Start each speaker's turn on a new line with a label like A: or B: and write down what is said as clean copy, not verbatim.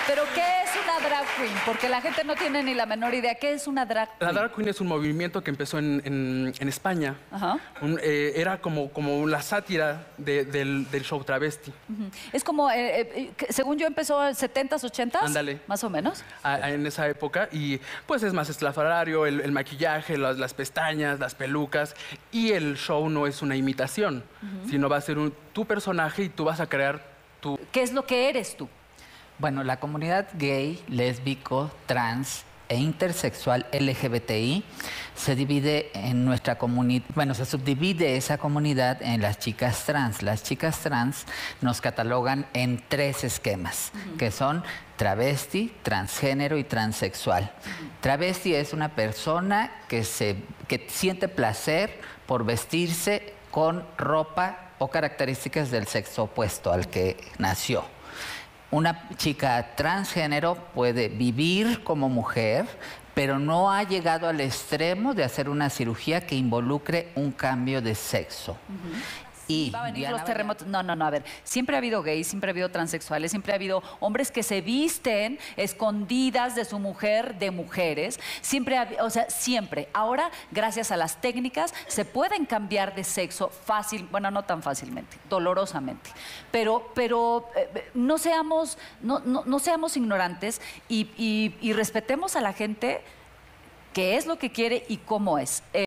A: Pero ¿qué es una drag queen? Porque la gente no tiene ni la menor idea. ¿Qué es una drag queen?
B: La drag queen es un movimiento que empezó en España.
A: Ajá.
B: Era como la sátira del show travesti.
A: Es como, según yo, empezó en 70s, 80s.
B: Ándale.
A: Más o menos.
B: En esa época. Y pues es más estrafalario, el maquillaje, las pestañas, las pelucas. Y el show no es una imitación, sino va a ser tu personaje y tú vas a crear tu...
A: ¿Qué es lo que eres tú?
C: Bueno, la comunidad gay, lésbico, trans e intersexual LGBTI se divide en nuestra comunidad, bueno, se subdivide esa comunidad en las chicas trans. Las chicas trans nos catalogan en 3 esquemas, que son travesti, transgénero y transexual. Travesti es una persona que siente placer por vestirse con ropa o características del sexo opuesto al que nació. Una chica transgénero puede vivir como mujer, pero no ha llegado al extremo de hacer una cirugía que involucre un cambio de sexo. Y
A: va a venir los terremotos. No, a ver. Siempre ha habido gays, siempre ha habido transexuales, siempre ha habido hombres que se visten escondidas de su mujer, de mujeres. Siempre, o sea, siempre. Ahora, gracias a las técnicas, se pueden cambiar de sexo fácil, bueno, no tan fácilmente, dolorosamente. Pero no seamos ignorantes y respetemos a la gente qué es lo que quiere y cómo es.